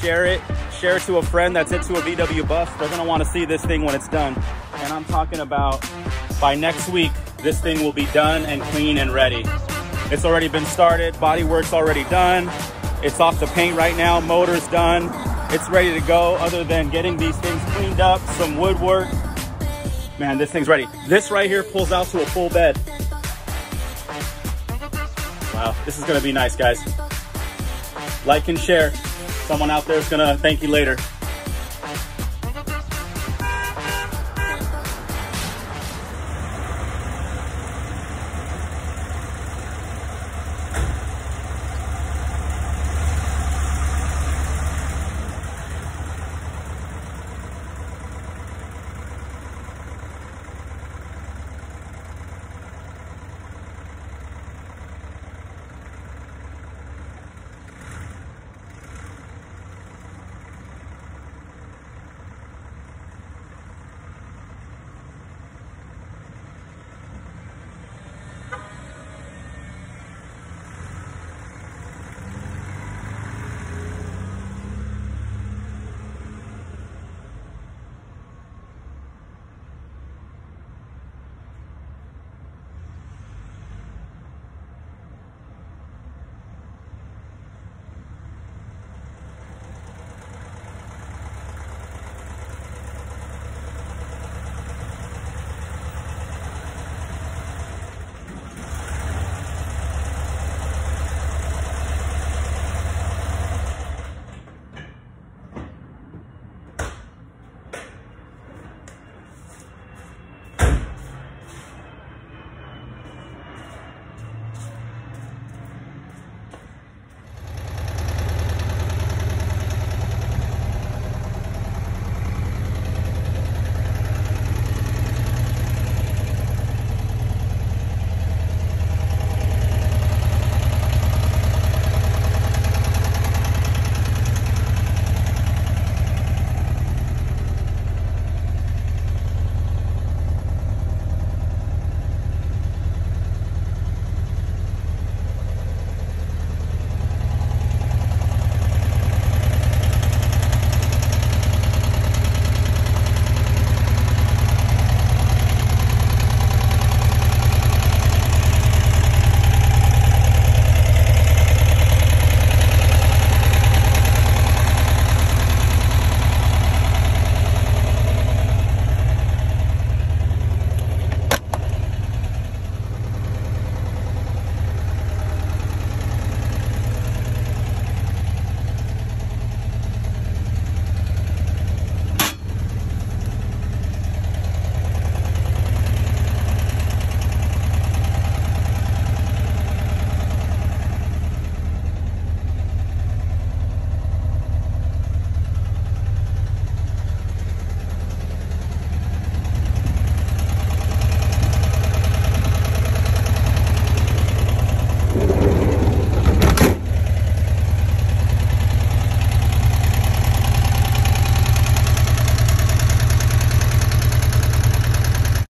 share it to a friend that's into a VW bus. They're gonna wanna see this thing when it's done. And I'm talking about by next week, this thing will be done and clean and ready. It's already been started, body work's already done. It's off the paint right now, motor's done. It's ready to go other than getting these things cleaned up, some woodwork. Man, this thing's ready. This right here pulls out to a full bed. Wow, this is gonna be nice, guys. Like and share. Someone out there is gonna thank you later.